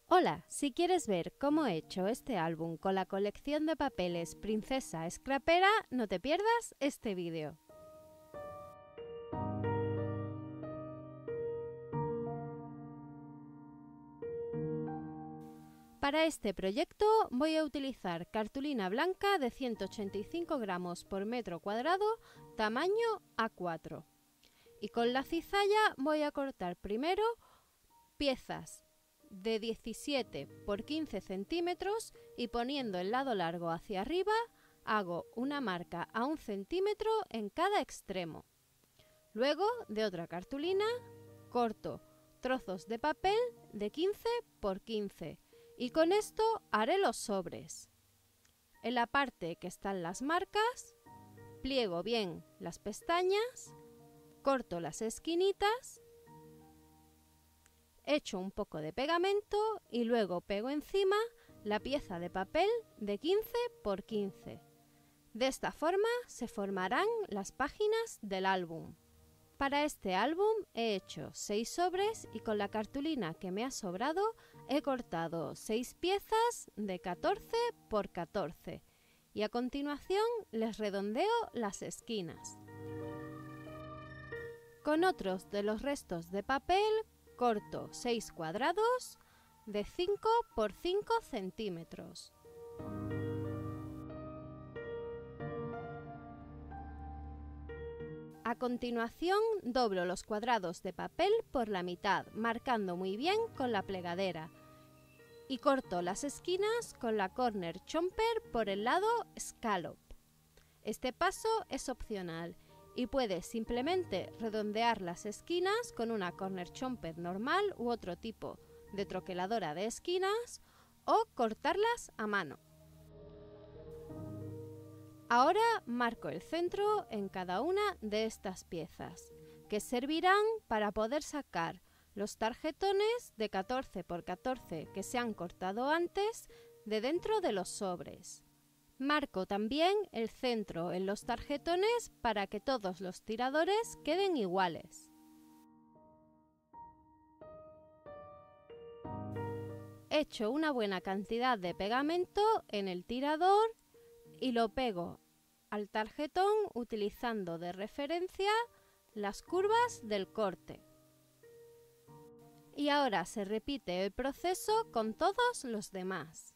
Hola, si quieres ver cómo he hecho este álbum con la colección de papeles Princesa Scrapera, no te pierdas este vídeo. Para este proyecto voy a utilizar cartulina blanca de 185 gramos por metro cuadrado, tamaño A4. Y con la cizalla voy a cortar primero piezas de 17 por 15 centímetros y poniendo el lado largo hacia arriba hago una marca a 1 centímetro en cada extremo. Luego de otra cartulina corto trozos de papel de 15 por 15 y con esto haré los sobres. En la parte que están las marcas pliego bien las pestañas, corto las esquinitas, echo un poco de pegamento y luego pego encima la pieza de papel de 15 por 15. De esta forma se formarán las páginas del álbum. Para este álbum he hecho 6 sobres y con la cartulina que me ha sobrado he cortado 6 piezas de 14 por 14 y a continuación les redondeo las esquinas. Con otros de los restos de papel corto 6 cuadrados de 5 por 5 centímetros. A continuación doblo los cuadrados de papel por la mitad, marcando muy bien con la plegadera y corto las esquinas con la corner chomper por el lado scallop. Este paso es opcional y puedes simplemente redondear las esquinas con una corner chomper normal u otro tipo de troqueladora de esquinas o cortarlas a mano. Ahora marco el centro en cada una de estas piezas, que servirán para poder sacar los tarjetones de 14 por 14 que se han cortado antes de dentro de los sobres. Marco también el centro en los tarjetones para que todos los tiradores queden iguales. Echo una buena cantidad de pegamento en el tirador y lo pego al tarjetón utilizando de referencia las curvas del corte. Y ahora se repite el proceso con todos los demás.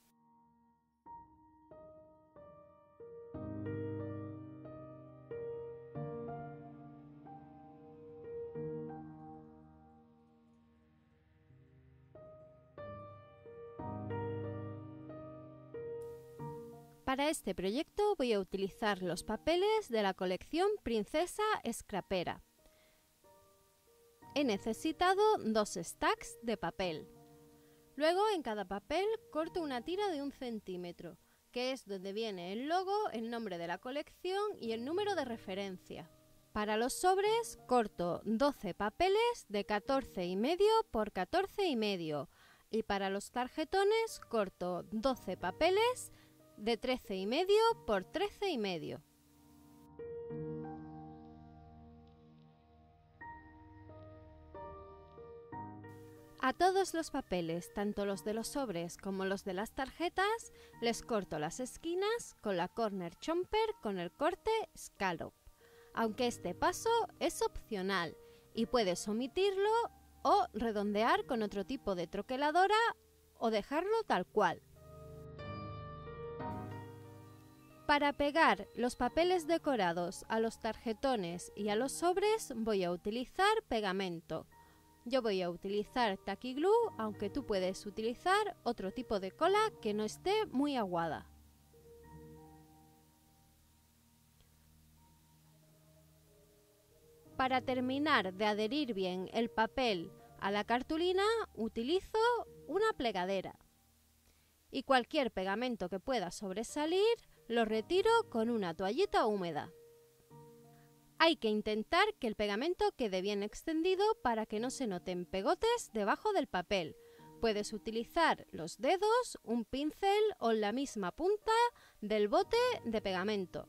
Para este proyecto voy a utilizar los papeles de la colección Princesa Scrapera. He necesitado 2 stacks de papel. Luego en cada papel corto una tira de 1 centímetro, que es donde viene el logo, el nombre de la colección y el número de referencia. Para los sobres corto 12 papeles de 14,5 por 14,5 y para los tarjetones corto 12 papeles de 13,5 por 13,5. A todos los papeles, tanto los de los sobres como los de las tarjetas, les corto las esquinas con la corner chomper con el corte scallop, aunque este paso es opcional y puedes omitirlo o redondear con otro tipo de troqueladora o dejarlo tal cual. Para pegar los papeles decorados a los tarjetones y a los sobres voy a utilizar pegamento. Yo voy a utilizar Tacky Glue, aunque tú puedes utilizar otro tipo de cola que no esté muy aguada. Para terminar de adherir bien el papel a la cartulina utilizo una plegadera. Y cualquier pegamento que pueda sobresalir lo retiro con una toallita húmeda. Hay que intentar que el pegamento quede bien extendido para que no se noten pegotes debajo del papel. Puedes utilizar los dedos, un pincel o la misma punta del bote de pegamento.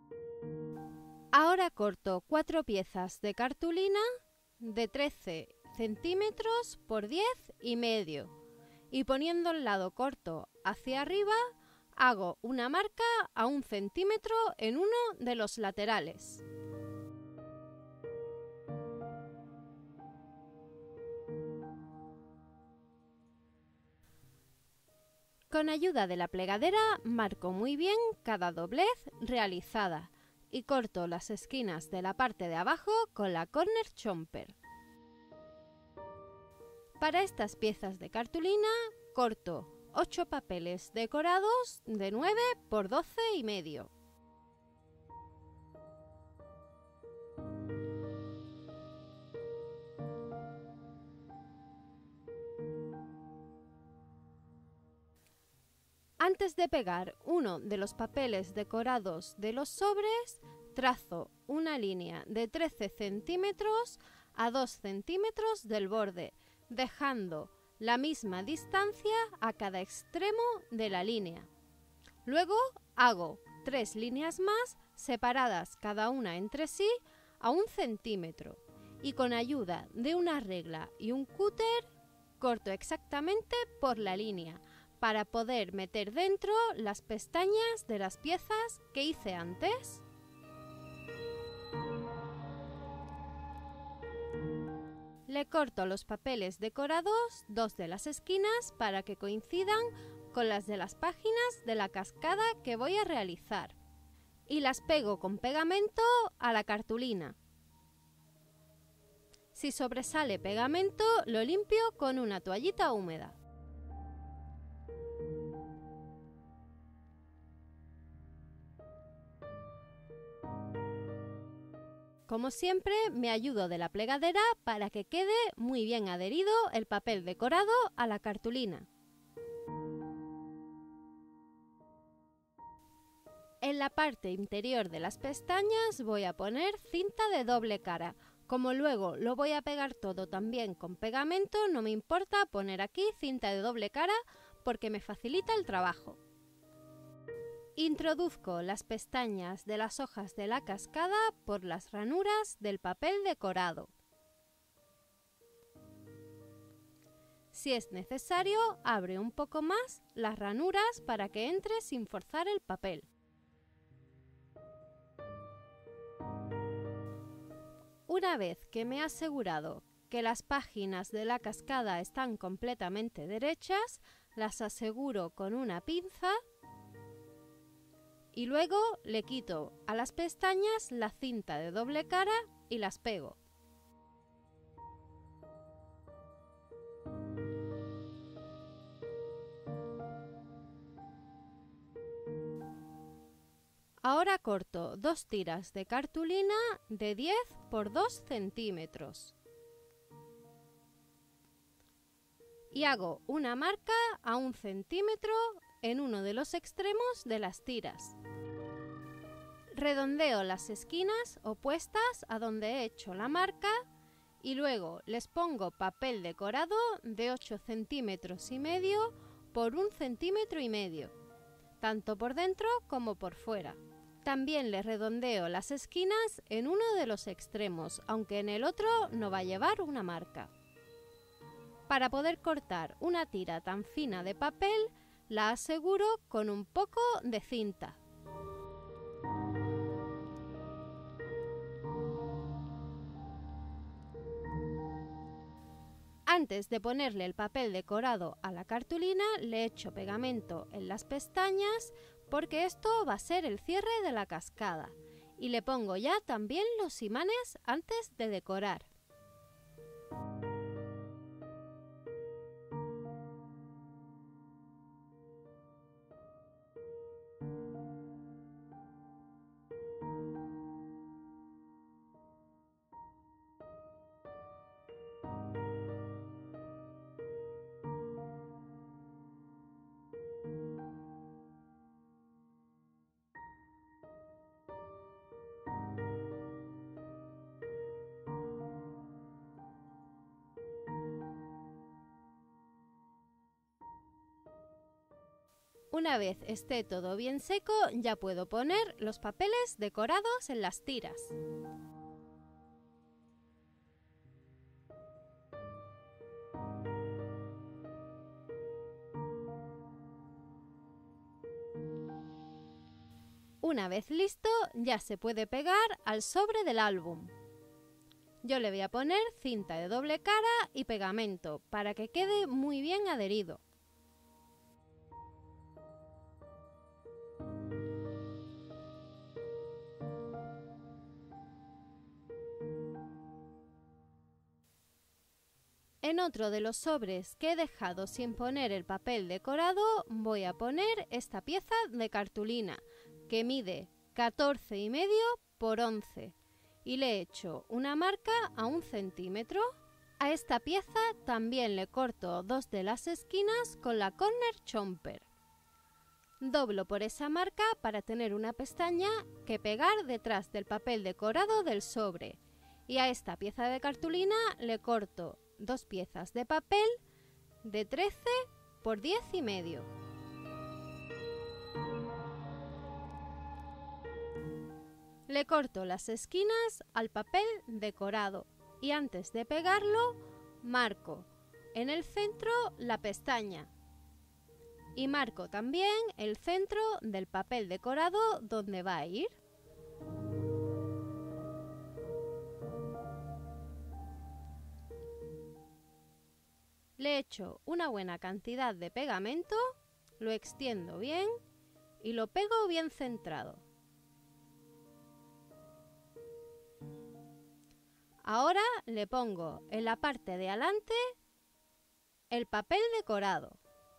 Ahora corto 4 piezas de cartulina de 13 centímetros por 10,5 y poniendo el lado corto hacia arriba hago una marca a 1 centímetro en uno de los laterales. Con ayuda de la plegadera marco muy bien cada doblez realizada y corto las esquinas de la parte de abajo con la corner chomper. Para estas piezas de cartulina corto 8 papeles decorados de 9 por 12,5. Antes de pegar uno de los papeles decorados de los sobres, trazo una línea de 13 centímetros a 2 centímetros del borde, dejando la misma distancia a cada extremo de la línea. Luego hago 3 líneas más separadas cada una entre sí a 1 centímetro y con ayuda de una regla y un cúter corto exactamente por la línea para poder meter dentro las pestañas de las piezas que hice antes. Le corto los papeles decorados 2 de las esquinas para que coincidan con las de las páginas de la cascada que voy a realizar y las pego con pegamento a la cartulina. Si sobresale pegamento, lo limpio con una toallita húmeda. Como siempre, me ayudo de la plegadera para que quede muy bien adherido el papel decorado a la cartulina. En la parte interior de las pestañas voy a poner cinta de doble cara. Como luego lo voy a pegar todo también con pegamento, no me importa poner aquí cinta de doble cara porque me facilita el trabajo. Introduzco las pestañas de las hojas de la cascada por las ranuras del papel decorado. Si es necesario, abre un poco más las ranuras para que entre sin forzar el papel. Una vez que me he asegurado que las páginas de la cascada están completamente derechas, las aseguro con una pinza y luego le quito a las pestañas la cinta de doble cara y las pego. Ahora corto 2 tiras de cartulina de 10 por 2 centímetros y hago una marca a 1 centímetro en uno de los extremos de las tiras. Redondeo las esquinas opuestas a donde he hecho la marca y luego les pongo papel decorado de 8 centímetros y medio por 1,5 centímetros, tanto por dentro como por fuera. También le redondeo las esquinas en uno de los extremos, aunque en el otro no va a llevar una marca. Para poder cortar una tira tan fina de papel, la aseguro con un poco de cinta. Antes de ponerle el papel decorado a la cartulina, le echo pegamento en las pestañas porque esto va a ser el cierre de la cascada. Y le pongo ya también los imanes antes de decorar. Una vez esté todo bien seco, ya puedo poner los papeles decorados en las tiras. Una vez listo, ya se puede pegar al sobre del álbum. Yo le voy a poner cinta de doble cara y pegamento para que quede muy bien adherido. En otro de los sobres que he dejado sin poner el papel decorado, voy a poner esta pieza de cartulina que mide 14,5 por 11 y le he hecho una marca a 1 centímetro. A esta pieza también le corto 2 de las esquinas con la corner chomper. Doblo por esa marca para tener una pestaña que pegar detrás del papel decorado del sobre. Y a esta pieza de cartulina le corto 2 piezas de papel de 13 por 10,5. Le corto las esquinas al papel decorado y antes de pegarlo marco en el centro la pestaña y marco también el centro del papel decorado donde va a ir. Le echo una buena cantidad de pegamento, lo extiendo bien y lo pego bien centrado. Ahora le pongo en la parte de adelante el papel decorado.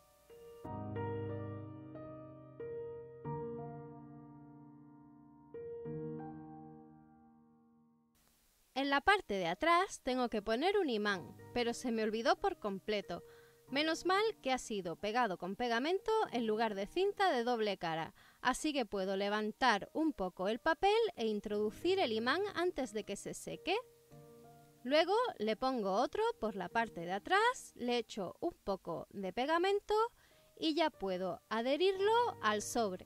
En la parte de atrás tengo que poner un imán, pero se me olvidó por completo. Menos mal que ha sido pegado con pegamento en lugar de cinta de doble cara, así que puedo levantar un poco el papel e introducir el imán antes de que se seque. Luego le pongo otro por la parte de atrás, le echo un poco de pegamento y ya puedo adherirlo al sobre.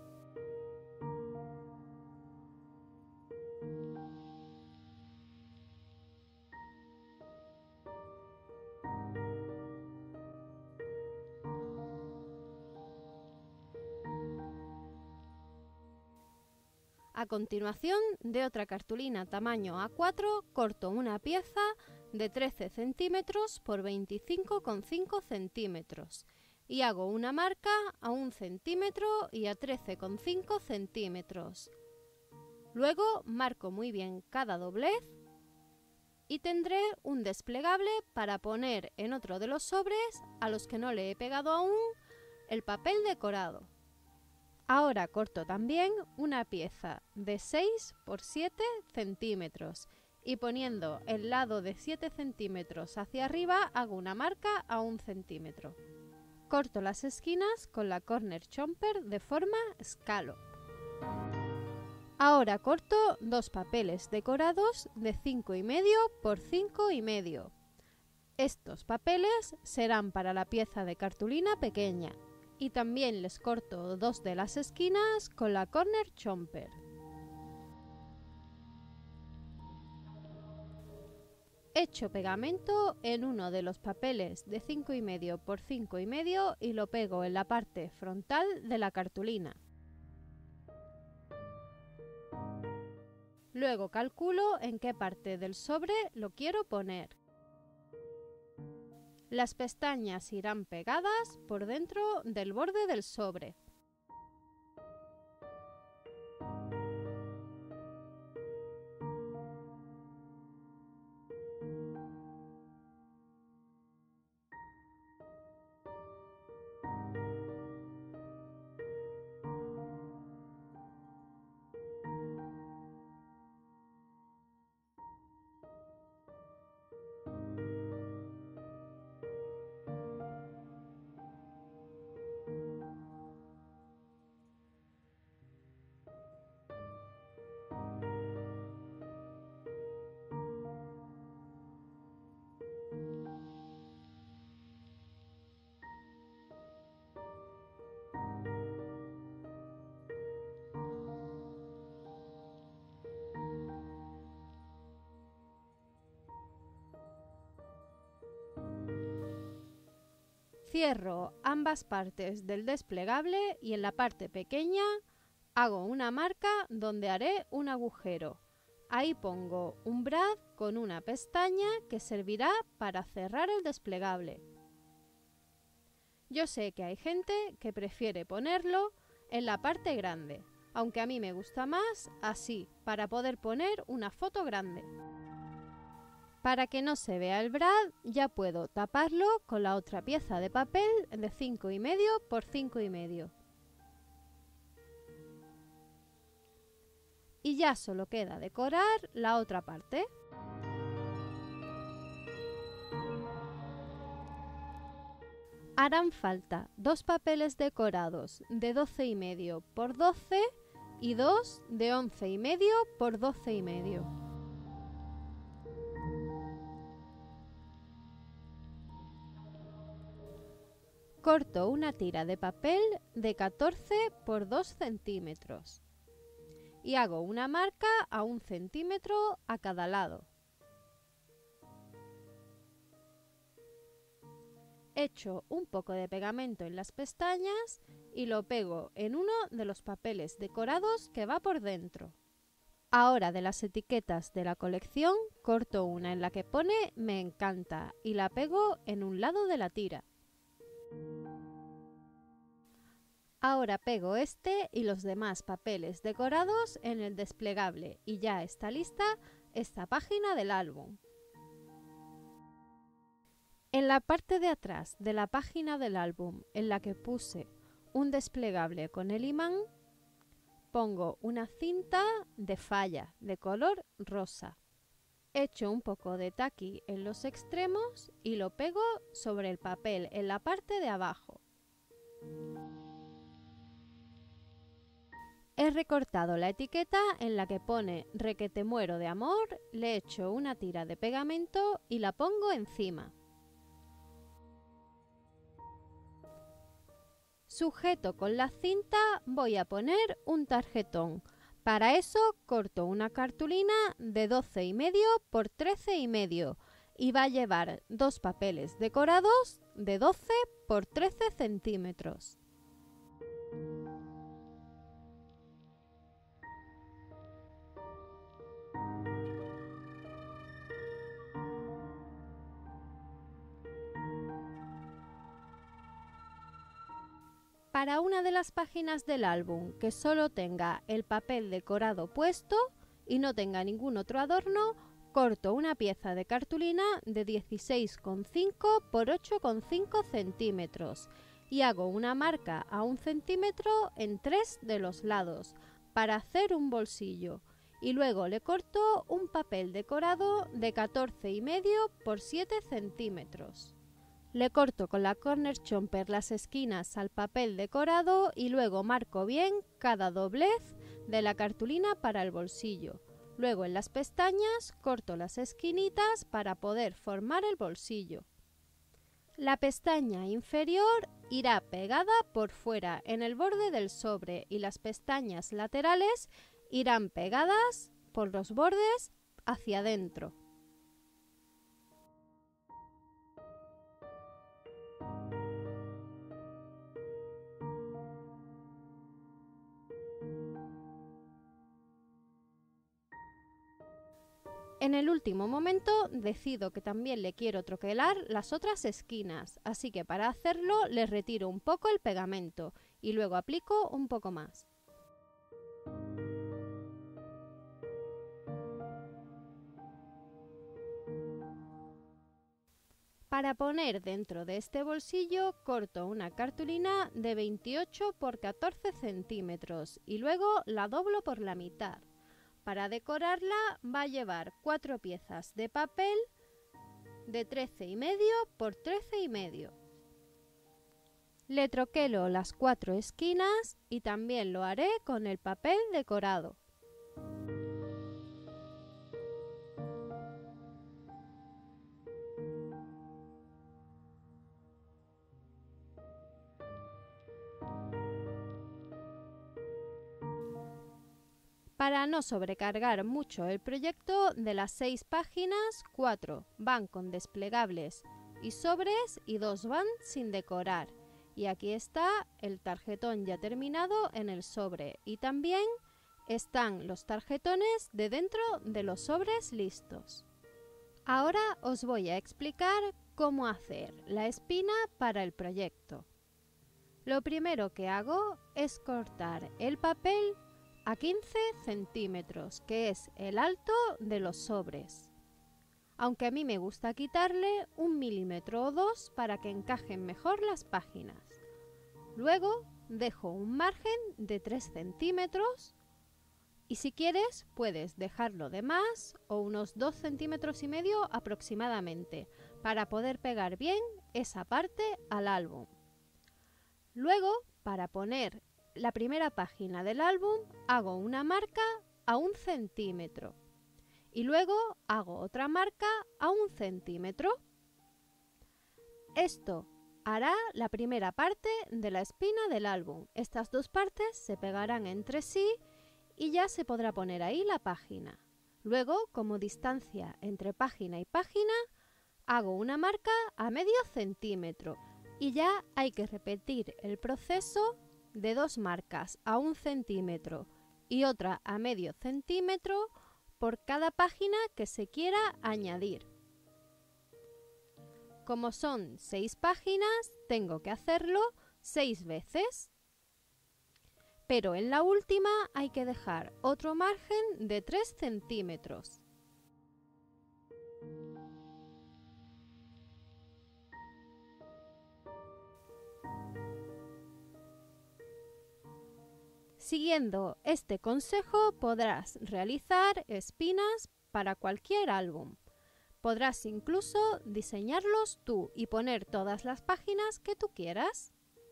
A continuación, de otra cartulina tamaño A4, corto una pieza de 13 centímetros por 25,5 centímetros y hago una marca a 1 centímetro y a 13,5 centímetros. Luego marco muy bien cada doblez y tendré un desplegable para poner en otro de los sobres a los que no le he pegado aún el papel decorado. Ahora corto también una pieza de 6 por 7 centímetros y poniendo el lado de 7 centímetros hacia arriba hago una marca a 1 centímetro. Corto las esquinas con la corner chomper de forma scallop. Ahora corto 2 papeles decorados de 5,5 por 5,5. Estos papeles serán para la pieza de cartulina pequeña. Y también les corto 2 de las esquinas con la corner chomper. Echo pegamento en uno de los papeles de 5,5 por 5,5 y lo pego en la parte frontal de la cartulina. Luego calculo en qué parte del sobre lo quiero poner. Las pestañas irán pegadas por dentro del borde del sobre. Cierro ambas partes del desplegable y en la parte pequeña Hago una marca donde haré un agujero. Ahí pongo un brad con una pestaña que servirá para cerrar el desplegable. Yo sé que hay gente que prefiere ponerlo en la parte grande, aunque a mí me gusta más así, para poder poner una foto grande. Para que no se vea el brad, ya puedo taparlo con la otra pieza de papel de 5,5 por 5,5. Y ya solo queda decorar la otra parte. Harán falta 2 papeles decorados de 12,5 por 12 y 2 de 11,5 por 12,5. Corto una tira de papel de 14 por 2 centímetros y hago una marca a 1 centímetro a cada lado. Echo un poco de pegamento en las pestañas y lo pego en uno de los papeles decorados que va por dentro. Ahora, de las etiquetas de la colección, corto una en la que pone "Me encanta" y la pego en un lado de la tira. Ahora pego este y los demás papeles decorados en el desplegable y ya está lista esta página del álbum. En la parte de atrás de la página del álbum en la que puse un desplegable con el imán, pongo una cinta de falla de color rosa. Echo un poco de taqui en los extremos y lo pego sobre el papel en la parte de abajo. He recortado la etiqueta en la que pone "Requete muero de amor", le echo una tira de pegamento y la pongo encima. Sujeto con la cinta voy a poner un tarjetón. Para eso corto una cartulina de 12,5 por 13,5 y va a llevar 2 papeles decorados de 12 por 13 centímetros. Para una de las páginas del álbum que solo tenga el papel decorado puesto y no tenga ningún otro adorno, corto una pieza de cartulina de 16,5 por 8,5 centímetros y hago una marca a 1 centímetro en 3 de los lados para hacer un bolsillo, y luego le corto un papel decorado de 14,5 por 7 centímetros. Le corto con la corner chomper las esquinas al papel decorado y luego marco bien cada doblez de la cartulina para el bolsillo. Luego en las pestañas corto las esquinitas para poder formar el bolsillo. La pestaña inferior irá pegada por fuera en el borde del sobre y las pestañas laterales irán pegadas por los bordes hacia adentro. En el último momento decido que también le quiero troquelar las otras esquinas, así que para hacerlo le retiro un poco el pegamento y luego aplico un poco más. Para poner dentro de este bolsillo corto una cartulina de 28 por 14 centímetros y luego la doblo por la mitad. Para decorarla va a llevar 4 piezas de papel de 13,5 por 13,5. Le troquelo las 4 esquinas y también lo haré con el papel decorado. Para no sobrecargar mucho el proyecto, de las 6 páginas, 4 van con desplegables y sobres y 2 van sin decorar. Y aquí está el tarjetón ya terminado en el sobre y también están los tarjetones de dentro de los sobres listos. Ahora os voy a explicar cómo hacer la espina para el proyecto. Lo primero que hago es cortar el papel a 15 centímetros, que es el alto de los sobres. Aunque a mí me gusta quitarle 1 milímetro o 2 para que encajen mejor las páginas. Luego dejo un margen de 3 centímetros y si quieres puedes dejarlo de más o unos 2 centímetros y medio aproximadamente para poder pegar bien esa parte al álbum. Luego, para poner la primera página del álbum, hago una marca a 1 centímetro y luego hago otra marca a 1 centímetro. Esto hará la primera parte de la espina del álbum. Estas dos partes se pegarán entre sí y ya se podrá poner ahí la página. Luego, como distancia entre página y página, hago una marca a medio centímetro y ya hay que repetir el proceso de 2 marcas a 1 centímetro y otra a medio centímetro por cada página que se quiera añadir. Como son 6 páginas, tengo que hacerlo 6 veces. Pero en la última hay que dejar otro margen de 3 centímetros. Siguiendo este consejo podrás realizar espinas para cualquier álbum. Podrás incluso diseñarlos tú y poner todas las páginas que tú quieras.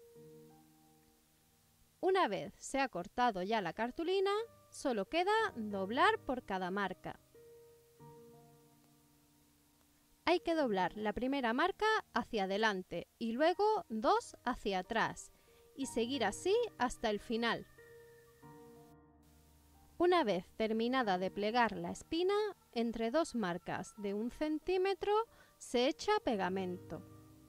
Una vez se ha cortado ya la cartulina, solo queda doblar por cada marca. Hay que doblar la primera marca hacia adelante y luego 2 hacia atrás y seguir así hasta el final. Una vez terminada de plegar la espina, entre 2 marcas de 1 centímetro se echa pegamento.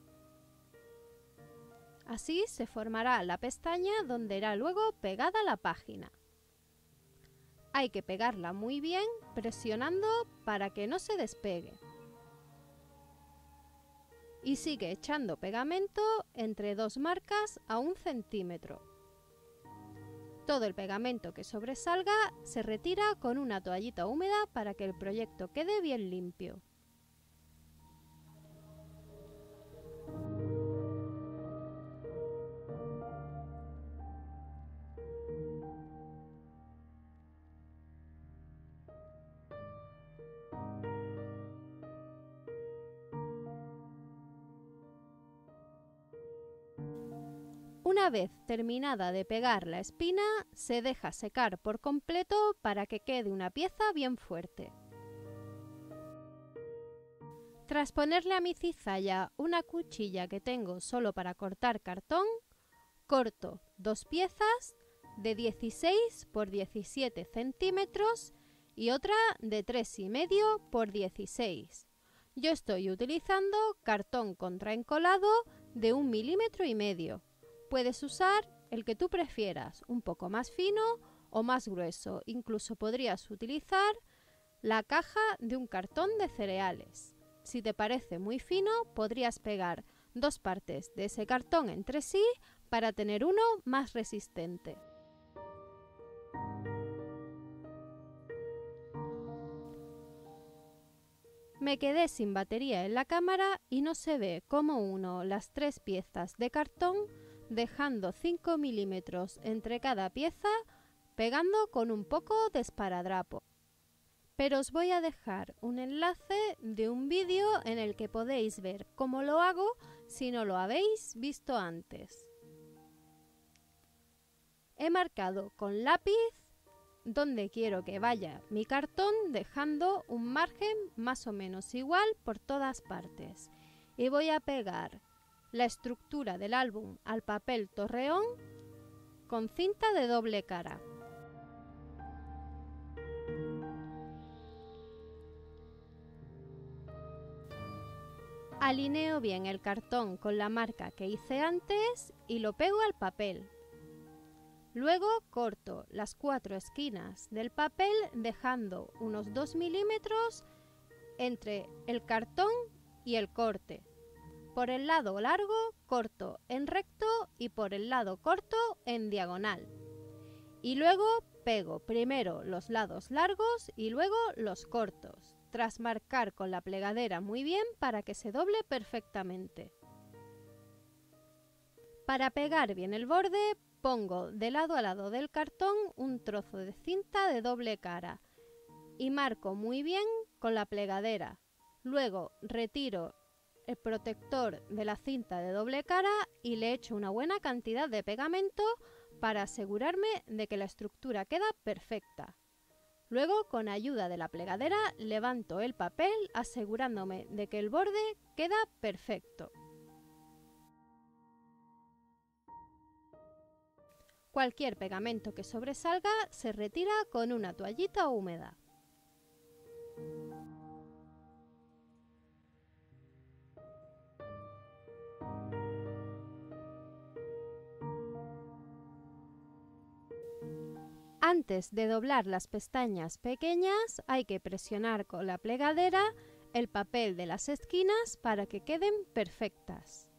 Así se formará la pestaña donde irá luego pegada la página. Hay que pegarla muy bien presionando para que no se despegue. Y sigue echando pegamento entre 2 marcas a 1 centímetro. Todo el pegamento que sobresalga se retira con una toallita húmeda para que el proyecto quede bien limpio. Una vez terminada de pegar la espina, se deja secar por completo para que quede una pieza bien fuerte. Tras ponerle a mi cizalla una cuchilla que tengo solo para cortar cartón, corto 2 piezas de 16 por 17 centímetros y otra de 3,5 por 16. Yo estoy utilizando cartón contraencolado de 1,5 milímetros. Puedes usar el que tú prefieras, un poco más fino o más grueso. Incluso podrías utilizar la caja de un cartón de cereales. Si te parece muy fino, podrías pegar 2 partes de ese cartón entre sí para tener uno más resistente. Me quedé sin batería en la cámara y no se ve cómo uno las 3 piezas de cartón dejando 5 milímetros entre cada pieza, pegando con un poco de esparadrapo. Pero os voy a dejar un enlace de un vídeo en el que podéis ver cómo lo hago si no lo habéis visto antes. He marcado con lápiz donde quiero que vaya mi cartón, dejando un margen más o menos igual por todas partes. Y voy a pegar la estructura del álbum al papel torreón con cinta de doble cara. Alineo bien el cartón con la marca que hice antes y lo pego al papel. Luego corto las 4 esquinas del papel dejando unos 2 milímetros entre el cartón y el corte. Por el lado largo corto en recto y por el lado corto en diagonal. Y luego pego primero los lados largos y luego los cortos, tras marcar con la plegadera muy bien para que se doble perfectamente. Para pegar bien el borde, pongo de lado a lado del cartón un trozo de cinta de doble cara y marco muy bien con la plegadera. Luego retiro el protector de la cinta de doble cara y le echo una buena cantidad de pegamento para asegurarme de que la estructura queda perfecta. Luego, con ayuda de la plegadera, levanto el papel asegurándome de que el borde queda perfecto. Cualquier pegamento que sobresalga se retira con una toallita húmeda. Antes de doblar las pestañas pequeñas hay que presionar con la plegadera el papel de las esquinas para que queden perfectas.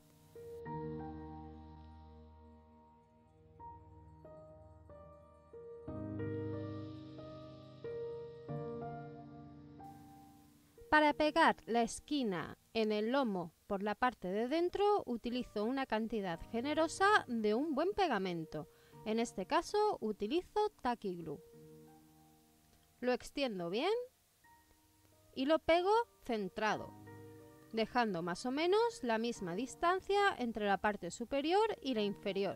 Para pegar la esquina en el lomo por la parte de dentro utilizo una cantidad generosa de un buen pegamento. En este caso utilizo Tacky Glue. Lo extiendo bien y lo pego centrado, dejando más o menos la misma distancia entre la parte superior y la inferior.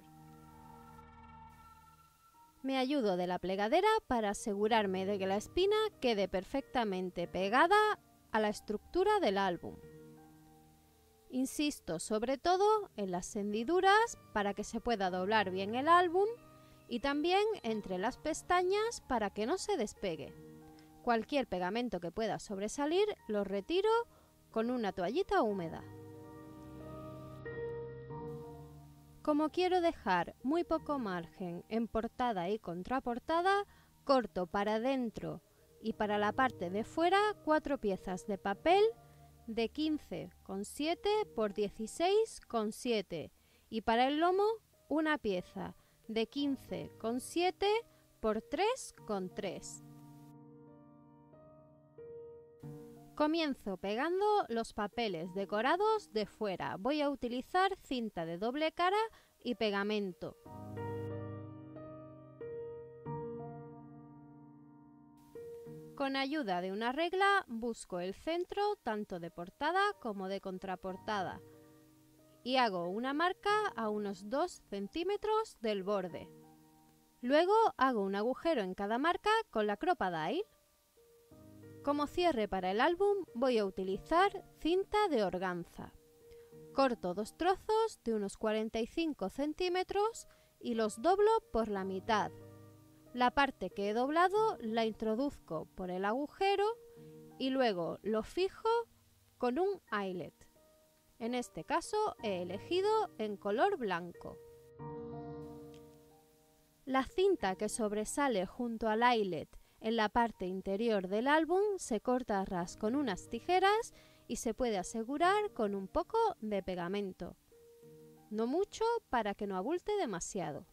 Me ayudo de la plegadera para asegurarme de que la espina quede perfectamente pegada a la estructura del álbum. Insisto sobre todo en las hendiduras para que se pueda doblar bien el álbum y también entre las pestañas para que no se despegue. Cualquier pegamento que pueda sobresalir lo retiro con una toallita húmeda. Como quiero dejar muy poco margen en portada y contraportada, corto para dentro y para la parte de fuera 4 piezas de papel de 15,7 por 16,7 y para el lomo una pieza de 15,7 por 3,3. Comienzo pegando los papeles decorados de fuera. Voy a utilizar cinta de doble cara y pegamento. Con ayuda de una regla busco el centro tanto de portada como de contraportada y hago una marca a unos 2 centímetros del borde. Luego hago un agujero en cada marca con la Crop-A-Dile. Como cierre para el álbum voy a utilizar cinta de organza. Corto 2 trozos de unos 45 centímetros y los doblo por la mitad. La parte que he doblado la introduzco por el agujero y luego lo fijo con un eyelet. En este caso he elegido en color blanco. La cinta que sobresale junto al eyelet en la parte interior del álbum se corta a ras con unas tijeras y se puede asegurar con un poco de pegamento. No mucho para que no abulte demasiado.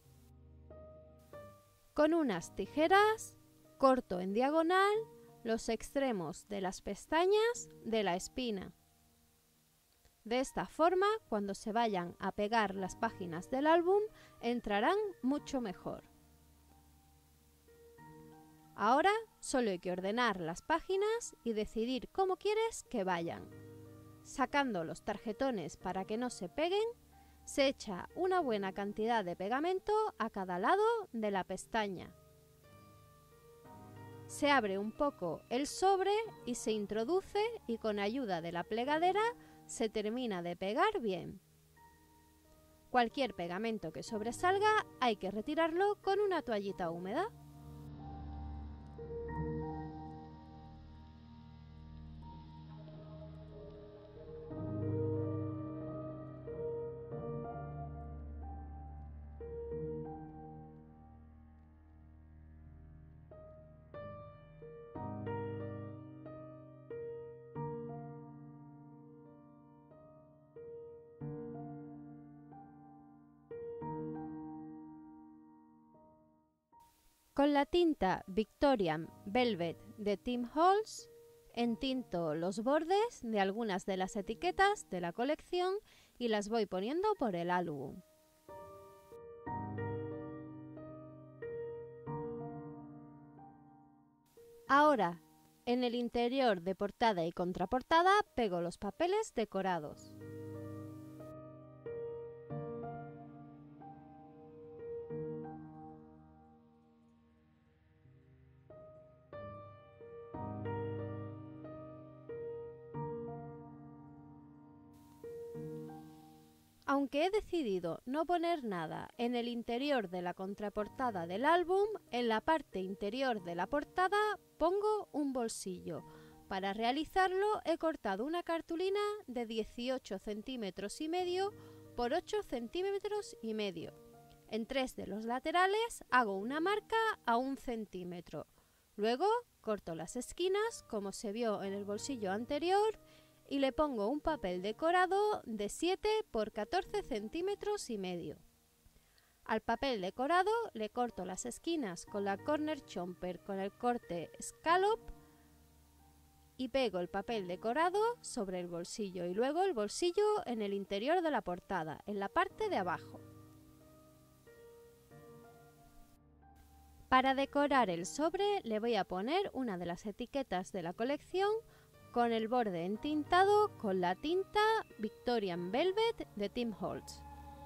Con unas tijeras corto en diagonal los extremos de las pestañas de la espina. De esta forma, cuando se vayan a pegar las páginas del álbum, entrarán mucho mejor. Ahora solo hay que ordenar las páginas y decidir cómo quieres que vayan. Sacando los tarjetones para que no se peguen, se echa una buena cantidad de pegamento a cada lado de la pestaña. Se abre un poco el sobre y se introduce y con ayuda de la plegadera se termina de pegar bien. Cualquier pegamento que sobresalga hay que retirarlo con una toallita húmeda. Con la tinta Victorian Velvet de Tim Holtz entinto los bordes de algunas de las etiquetas de la colección y las voy poniendo por el álbum. Ahora, en el interior de portada y contraportada pego los papeles decorados. Aunque he decidido no poner nada en el interior de la contraportada del álbum, en la parte interior de la portada pongo un bolsillo. Para realizarlo he cortado una cartulina de 18 centímetros y medio por 8 centímetros y medio. En 3 de los laterales hago una marca a 1 centímetro. Luego corto las esquinas como se vio en el bolsillo anterior y le pongo un papel decorado de 7 por 14 centímetros y medio. Al papel decorado le corto las esquinas con la corner chomper con el corte scallop y pego el papel decorado sobre el bolsillo y luego el bolsillo en el interior de la portada, en la parte de abajo. Para decorar el sobre le voy a poner una de las etiquetas de la colección con el borde entintado con la tinta Victorian Velvet de Tim Holtz.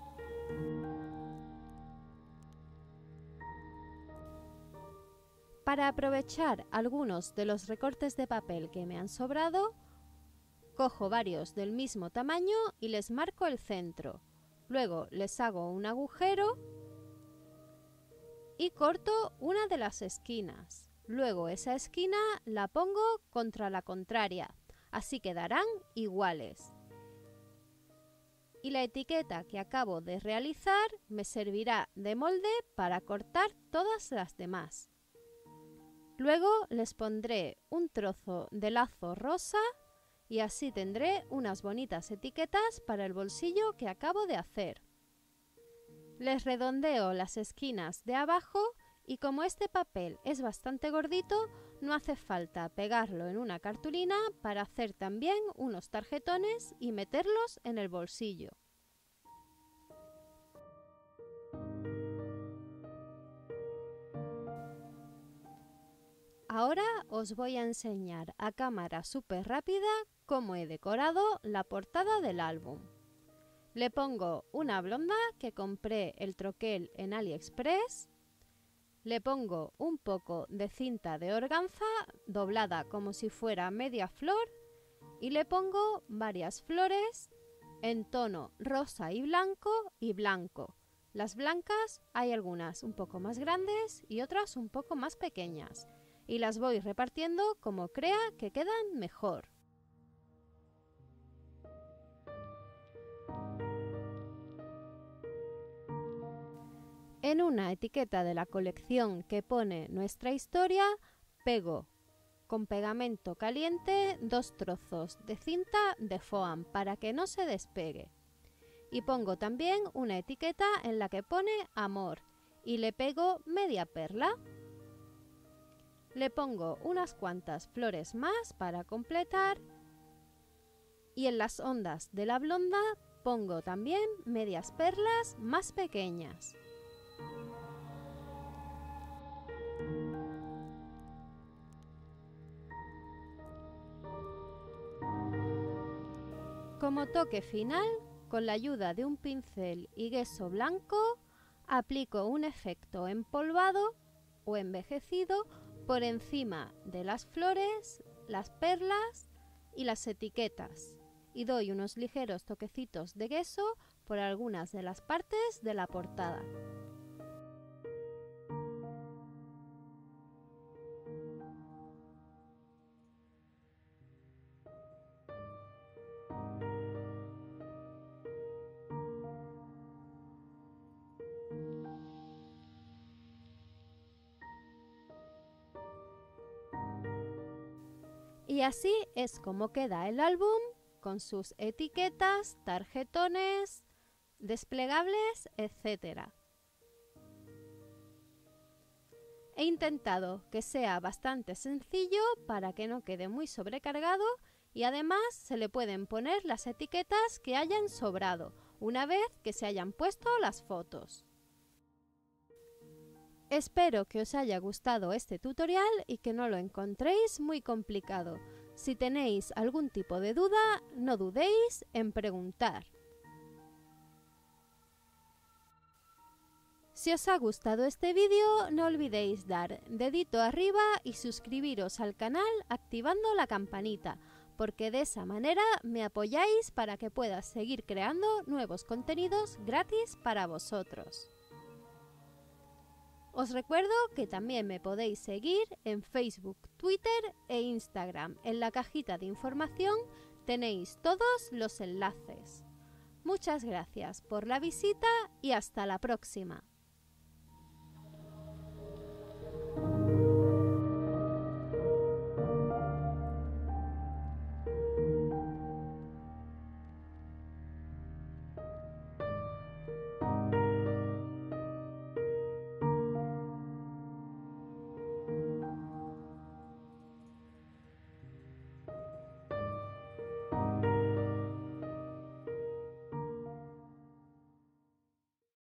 Para aprovechar algunos de los recortes de papel que me han sobrado, cojo varios del mismo tamaño y les marco el centro. Luego les hago un agujero y corto una de las esquinas. Luego esa esquina la pongo contra la contraria, así quedarán iguales. Y la etiqueta que acabo de realizar me servirá de molde para cortar todas las demás. Luego les pondré un trozo de lazo rosa y así tendré unas bonitas etiquetas para el bolsillo que acabo de hacer. Les redondeo las esquinas de abajo y como este papel es bastante gordito, no hace falta pegarlo en una cartulina para hacer también unos tarjetones y meterlos en el bolsillo. Ahora os voy a enseñar a cámara súper rápida cómo he decorado la portada del álbum. Le pongo una blonda que compré el troquel en AliExpress. Le pongo un poco de cinta de organza doblada como si fuera media flor y le pongo varias flores en tono rosa y blanco. Las blancas hay algunas un poco más grandes y otras un poco más pequeñas y las voy repartiendo como crea que quedan mejor. En una etiqueta de la colección que pone nuestra historia, pego con pegamento caliente 2 trozos de cinta de foam para que no se despegue. Y pongo también una etiqueta en la que pone amor y le pego media perla. Le pongo unas cuantas flores más para completar y en las ondas de la blonda pongo también medias perlas más pequeñas. Como toque final, con la ayuda de un pincel y gesso blanco, aplico un efecto empolvado o envejecido por encima de las flores, las perlas y las etiquetas y doy unos ligeros toquecitos de gesso por algunas de las partes de la portada. Y así es como queda el álbum con sus etiquetas, tarjetones, desplegables, etc. He intentado que sea bastante sencillo para que no quede muy sobrecargado y además se le pueden poner las etiquetas que hayan sobrado una vez que se hayan puesto las fotos. Espero que os haya gustado este tutorial y que no lo encontréis muy complicado. Si tenéis algún tipo de duda, no dudéis en preguntar. Si os ha gustado este vídeo, no olvidéis dar dedito arriba y suscribiros al canal activando la campanita, porque de esa manera me apoyáis para que pueda seguir creando nuevos contenidos gratis para vosotros. Os recuerdo que también me podéis seguir en Facebook, Twitter e Instagram. En la cajita de información tenéis todos los enlaces. Muchas gracias por la visita y hasta la próxima.